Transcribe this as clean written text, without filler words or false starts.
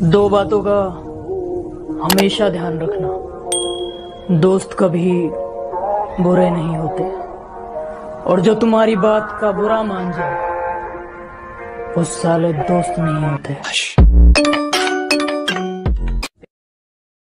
दो बातों का हमेशा ध्यान रखना, दोस्त कभी बुरे नहीं होते, और जो तुम्हारी बात का बुरा मान जाए वो साले दोस्त नहीं होते।